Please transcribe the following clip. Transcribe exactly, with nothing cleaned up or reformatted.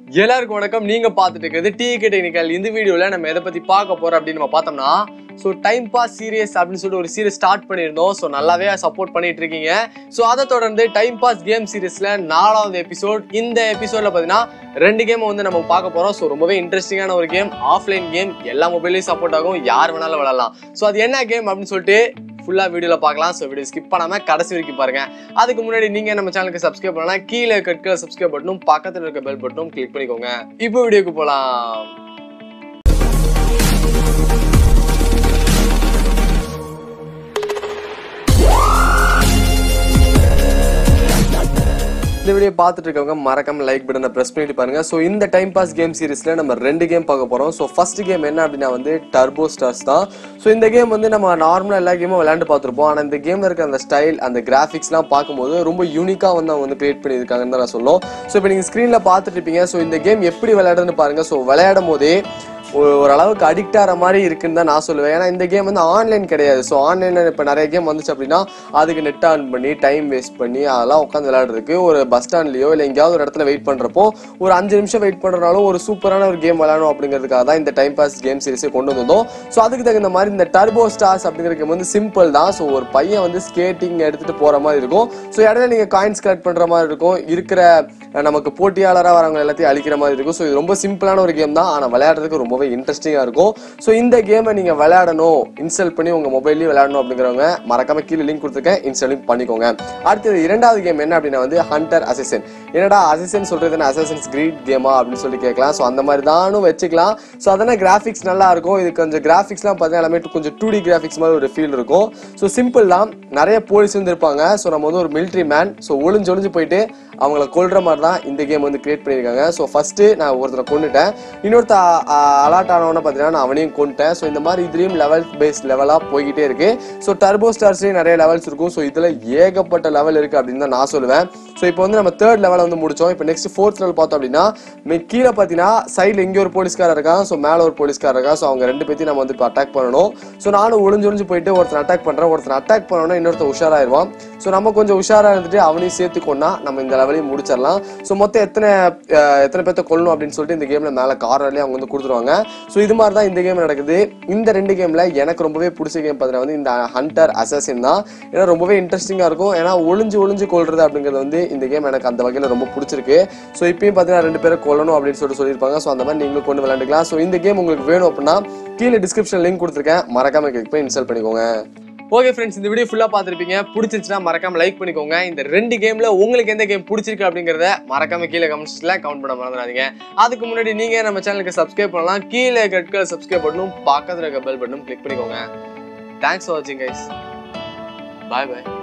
எல்லாருக்கும் வணக்கம். நீங்க பார்த்துட்டு இருக்கிறது டிகே டெக்னிக்கல். இந்த வீடியோல நம்ம எதை பத்தி பார்க்க போறோம் அப்படின்னு நம்ம பார்த்தோம்னா, ஸோ டைம் பாஸ் சீரியஸ் அப்படின்னு சொல்லிட்டு ஒரு சீரியஸ் ஸ்டார்ட் பண்ணியிருந்தோம். ஸோ நல்லாவே சப்போர்ட் பண்ணிட்டு இருக்கீங்க. ஸோ அதை தொடர்ந்து டைம் பாஸ் கேம் சீரியஸ்ல நாலாவது எபிசோட். இந்த எபிசோட்ல பார்த்தீங்கன்னா ரெண்டு கேம் வந்து நம்ம பார்க்க போறோம். ஸோ ரொம்பவே இன்ட்ரெஸ்டிங்கான ஒரு கேம், ஆஃப்லைன் கேம், எல்லா மொபைல்லையும் சப்போர்ட் ஆகும், யார் வேணாலும் விளையாடலாம். ஸோ அது என்ன கேம் அப்படின்னு சொல்லிட்டு ஃபுல்லா வீடியோல பார்க்கலாம். ஸோ வீடியோ ஸ்கிப் பண்ணாம கடைசி வரைக்கும் பாருங்க. அதுக்கு முன்னாடி நீங்க நம்ம சேனலுக்கு சப்ஸ்கிரைப் பண்ணலாம், கீழே இருக்க சப்ஸ்கிரைப் பட்டனும் பக்கத்தில் இருக்க பெல் பட்டனும் கிளிக் பண்ணிக்கோங்க. இப்போ வீடியோக்கு போலாம். இந்த வீடியோ பார்த்துட்டு இருக்கவங்க மறக்காம லைக் பட்டனை பிரஸ் பண்ணிட்டு பாருங்க. ஸோ இந்த டைம் பாஸ் கேம் சீரிஸ்ல நம்ம ரெண்டு கேம் பார்க்க போறோம். ஸோ ஃபர்ஸ்ட் கேம் என்ன அப்படின்னா வந்து டர்போ ஸ்டார்ஸ் தான். ஸோ இந்த கேம் வந்து நம்ம நார்மலா எல்லா கேமும் விளையாண்டு பார்த்துருப்போம். ஆனால் இந்த கேம்ல இருக்க அந்த ஸ்டைல், அந்த கிராஃபிக்ஸ்லாம் பார்க்கும்போது ரொம்ப யூனிக்கா வந்து அவங்க வந்து கிரியேட் பண்ணியிருக்காங்கன்னு தான் நான் சொல்லுவோம். ஸோ இப்போ நீங்க ஸ்க்ரீன்ல பார்த்துட்டு இருப்பீங்க. ஸோ இந்த கேம் எப்படி விளையாடுறதுன்னு பாருங்க. ஸோ விளையாடும் போதே ஓரளவுக்கு அடிக்ட் ஆகிற மாதிரி இருக்குன்னு தான் நான் சொல்லுவேன். ஏன்னா இந்த கேம் வந்து ஆன்லைன் கிடையாது. ஸோ ஆன்லைனில் இப்போ நிறைய கேம் வந்துச்சு அப்படின்னா அதுக்கு நெட் ஆன் பண்ணி டைம் வேஸ்ட் பண்ணி அதெல்லாம் உட்காந்து விளையாடுறதுக்கு ஒரு பஸ் ஸ்டாண்ட்லையோ இல்லை எங்கேயாவது ஒரு இடத்துல வெயிட் பண்ணுறப்போ ஒரு அஞ்சு நிமிஷம் வெயிட் பண்ணுறனாலும் ஒரு சூப்பரான ஒரு கேம் விளையாடணும் அப்படிங்கிறதுக்காக தான் இந்த டைம் பாஸ் கேம் சீரிஸை கொண்டு வந்தோம். ஸோ அதுக்கு தகுந்த மாதிரி இந்த டர்போ ஸ்டார்ஸ் அப்படிங்கிற கேம் வந்து சிம்பிள் தான். ஸோ ஒரு பையன் வந்து ஸ்கேட்டிங் எடுத்துகிட்டு போகிற மாதிரி இருக்கும். ஸோ இடையில நீங்கள் காயின்ஸ் கலெக்ட் பண்ணுற மாதிரி இருக்கும், இருக்கிற நமக்கு போட்டியாளராக வரவங்க எல்லாத்தையும் அழிக்கிற மாதிரி இருக்கும். ஸோ இது ரொம்ப சிம்பிளான ஒரு கேம் தான், ஆனால் விளையாடுறதுக்கு ரொம்பவே இன்ட்ரெஸ்டிங்காக இருக்கும். ஸோ இந்த கேமை நீங்கள் விளையாடணும், இன்ஸ்டால் பண்ணி உங்கள் மொபைல்லையும் விளையாடணும் அப்படிங்கிறவங்க மறக்காம கீழே லிங்க் கொடுத்துருக்கேன், இன்ஸ்டாலிங் பண்ணிக்கோங்க. அடுத்தது இரண்டாவது கேம் என்ன அப்படின்னா வந்து ஹண்டர் அசசின். என்னடா அசசின் சொல்றது என்ன, அசசின்ஸ் கிரீட் கேமா அப்படின்னு சொல்லி கேட்கலாம். ஸோ அந்த மாதிரி தானும் வச்சுக்கலாம். ஸோ அதனால் கிராஃபிக்ஸ் நல்லா இருக்கும். இது கொஞ்சம் கிராஃபிக்ஸ்லாம் பார்த்தீங்கன்னா எல்லாமே கொஞ்சம் டூ டி கிராஃபிக்ஸ் மாதிரி ஒரு ஃபீல் இருக்கும். ஸோ சிம்பிள் தான். நிறைய போலீஸ் வந்து இருப்பாங்க. ஸோ நம்ம வந்து ஒரு மிலிட்ரி மேன். ஸோ ஒளிஞ்சு ஒளிஞ்சு போயிட்டு அவங்கள கொல்ற மாதிரி தான் இந்த கேம் வந்து கிரியேட் பண்ணியிருக்காங்க. ஸோ ஃபர்ஸ்ட்டு நான் ஒருத்தரை கொண்டுட்டேன், இன்னொருத்த அலாட் ஆனவன பார்த்தீங்கன்னா நான் அவனையும் கொண்டுட்டேன். ஸோ இந்த மாதிரி இதுலேயும் லெவல் பேஸ்ட் லெவலாக போய்கிட்டே இருக்கு. ஸோ டர்போ ஸ்டார்ஸ்லேயும் நிறைய லெவல்ஸ் இருக்கும். ஸோ இதில் ஏகப்பட்ட லெவல் இருக்குது அப்படின்னு தான் நான் சொல்லுவேன். ஸோ இப்போ வந்து நம்ம தேர்ட் லெவலை வந்து முடிச்சோம். இப்போ நெக்ஸ்ட் ஃபோர்த் லெவல் பார்த்தோம் அப்படின்னா கீழே பார்த்தீங்கன்னா சைடில் எங்கே ஒரு போலீஸ்காரர் இருக்கான், ஸோ மேலே ஒரு போலீஸ்காரர் இருக்கா. ஸோ அவங்க ரெண்டு பேர்த்தையும் நம்ம வந்து இப்போ அட்டாக் பண்ணணும். ஸோ நானும் ஒளிஞ்சு ஒளிஞ்சு போயிட்டு ஒருத்தர் அட்டாக் பண்ணுறேன். ஒருத்தர் அட்டாக் பண்ணோன்னா இன்னொருத்தர் உஷாராயிருவான். ஸோ நம்ம கொஞ்சம் உஷாராக இருந்துட்டு அவனையும் சேர்த்துக்கொண்டா நம்ம இந்த லெவலையும் முடிச்சிடலாம். ஸோ மொத்தம் எத்தனை எத்தனை பேர்த்த கொள்ளணும் அப்படின்னு சொல்லிட்டு இந்த கேமில் மேலே கார்னர்லேயே அவங்க வந்து கொடுத்துருவாங்க. ஸோ இது மாதிரி தான் இந்த கேம் நடக்குது. இந்த ரெண்டு கேமில் எனக்கு ரொம்பவே பிடிச்ச கேம் பார்த்தீங்கன்னா வந்து இந்த ஹண்டர் அசசின் தான். ஏன்னா ரொம்பவே இன்ட்ரெஸ்டிங்காக இருக்கும். ஏன்னா ஒளிஞ்சு ஒளிஞ்சு கொள்றது அப்படிங்கிறது வந்து இந்த கேம் எனக்கு அந்த வகையில் ரொம்ப பிடிச்சிருக்கு. ஸோ இப்பயும் பார்த்தீங்கன்னா ரெண்டு பேரை கொள்ளணும் அப்படின்னு சொல்லிட்டு சொல்லியிருப்பாங்க. ஸோ அந்த மாதிரி நீங்களும் கொண்டு விளையாண்டுக்கலாம். ஸோ இந்த கேம் உங்களுக்கு வேணும் அப்படின்னா கீழே டிஸ்கிரிப்ஷன் லிங்க் கொடுத்துருக்கேன், மறக்காம கிளிக் பண்ணி இன்ஸ்டால் பண்ணிக்கோங்க. ஓகே ஃப்ரெண்ட்ஸ், இந்த வீடியோ ஃபுல்லாக பார்த்துருப்பீங்க. பிடிச்சிருச்சுன்னா மறக்காம லைக் பண்ணிக்கோங்க. இந்த ரெண்டு கேமில் உங்களுக்கு எந்த கேம் பிடிச்சிருக்கு அப்படிங்கிறத மறக்காம கீழே கமெண்ட்ஸில் கவுண்ட் பண்ண மறந்துடாதீங்க. அதுக்கு முன்னாடி நீங்கள் நம்ம சேனலுக்கு சப்ஸ்கிரைப் பண்ணலாம், கீழே கட்க சப்ஸ்கிரைப் பண்ணணும், பக்கத்தில் இருக்க பெல் பட்டனும் கிளிக் பண்ணிக்கோங்க. தேங்க்ஸ் ஃபார் வாட்சிங் கைஸ். பாய் பாய்.